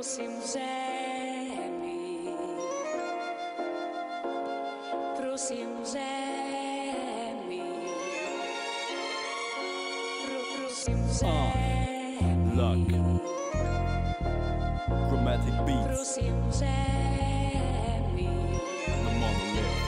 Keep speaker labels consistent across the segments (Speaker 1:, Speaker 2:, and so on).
Speaker 1: Prosím, zemi. Prosím, zemi. Prosím, zemi.
Speaker 2: Luck. Chromatic Beats.
Speaker 1: Prosím, zemi.
Speaker 2: The Monolith.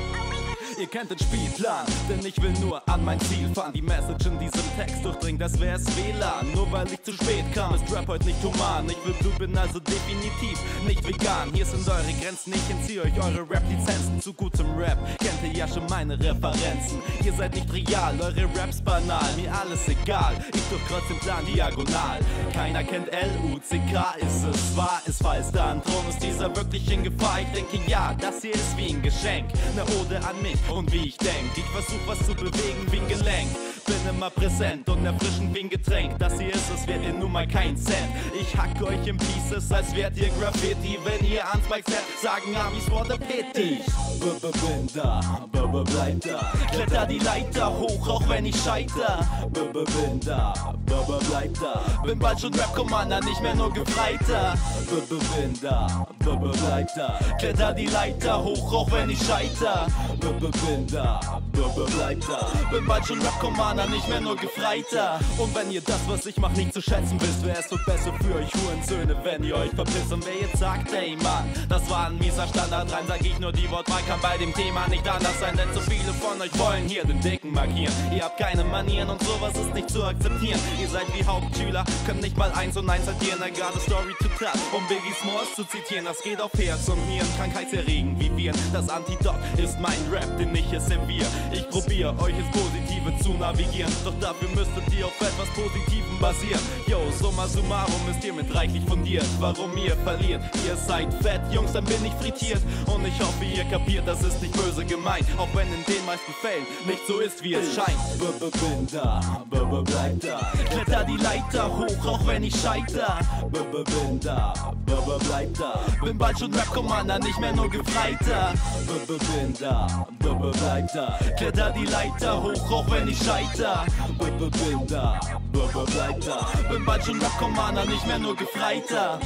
Speaker 2: Ihr kennt den Spielplan, denn ich will nur an mein Ziel fahren. Die Message in diesem Text durchdringt, das wär's WLAN. Nur weil ich zu spät kam, ist Rap heute nicht human. Ich will Blut, bin also definitiv nicht vegan. Hier sind eure Grenzen, ich entziehe euch eure Rap-Lizenzen. Zu gutem Rap kennt ihr ja schon meine Referenzen. Ihr seid nicht real, eure Raps banal. Mir alles egal, ich durchkreuz den Plan diagonal. Keiner kennt L-U-C-K, ist es wahr? Ist falls da ein Thron, ist dieser wirklich in Gefahr? Ich denke ja, das hier ist wie ein Geschenk, ne Ode an mich und wie ich denk. Ich versuch was zu bewegen wie ein Gelenk, bin immer präsent und erfrischend wie ein Getränk. Das hier ist es, wert ihr nun mal kein Cent. Ich hack euch in Pieces, als wärt ihr Graffiti. Wenn ihr ans Mic setzt, sagen Amis for the pity. Bin da, bleib da. Kletter die Leiter hoch, auch wenn ich scheiter. Bin da, bleib da. Bin bald schon Rap-Commander, nicht mehr nur Gefreiter. Bin da, bleib da. Kletter die Leiter hoch, auch wenn ich scheiter. Bin da, bleib da. Bin bald schon Rap-Commander, nicht mehr nur Gefreiter. Und wenn ihr das, was ich mach, nicht zu schätzen wisst, wär es so besser für euch Hurensöhne, wenn ihr euch verpisst. Und wer jetzt sagt, ey Mann, das war ein mieser Standard rein, sag ich nur die Wortwahl kann bei dem Thema nicht anders sein, denn so viele von euch wollen hier den Dicken markieren. Ihr habt keine Manieren und sowas ist nicht zu akzeptieren. Ihr seid wie Hauptschüler, könnt nicht mal 1 und 1 addieren. I got a story to tell, um Biggie Smalls zu zitieren. Das geht auf Herz und Nieren, krankheitserregend wie Viren. Das Antidot ist mein Rap, den ich hier serviere. Ich probiere euch ins Positive zu navigieren, doch dafür müsstet ihr auf etwas Positivem basieren. Yo, summa summarum ist ihr mit reichlich fundiert. Warum ihr verliert? Ihr seid fett, Jungs, dann bin ich frittiert. Und ich hoffe, ihr kapiert, das ist nicht böse gemeint, auch wenn in den meisten Fällen nicht so ist, wie es scheint. Bin da, bleib da. Kletter die Leiter hoch, auch wenn ich scheiter. Bin da, bleib da. Bin bald schon Rap-Commander, nicht mehr nur Gefreiter. Bin da, bleib da. Kletter die Leiter hoch, auch wenn ich scheiter. Bin da, bleib da. Bin bald schon Rap-Commander, nicht mehr nur Gefreiter.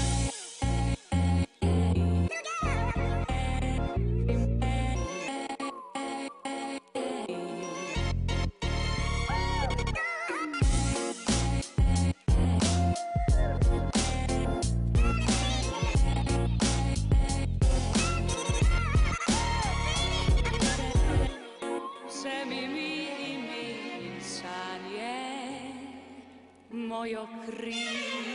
Speaker 1: Mojo krwi.